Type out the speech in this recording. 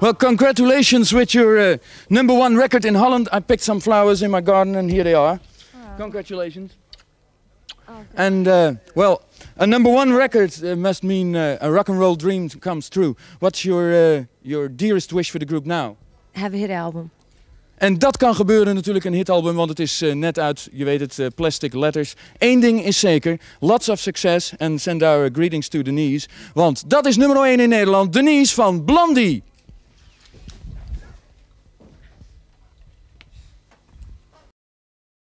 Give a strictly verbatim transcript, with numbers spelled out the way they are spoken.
Well, congratulations with your uh, number one record in Holland. I picked some flowers in my garden and here they are. Oh. Congratulations. Oh, and uh, well, a number one record uh, must mean uh, a rock and roll dream comes true. What's your, uh, your dearest wish for the group now? Have a hit album. En dat kan gebeuren natuurlijk, een hitalbum, want het is uh, net uit, je weet het, uh, Plastic Letters. Eén ding is zeker, lots of success and send our greetings to Denise. Want dat is nummer één in Nederland, Denise van Blondie.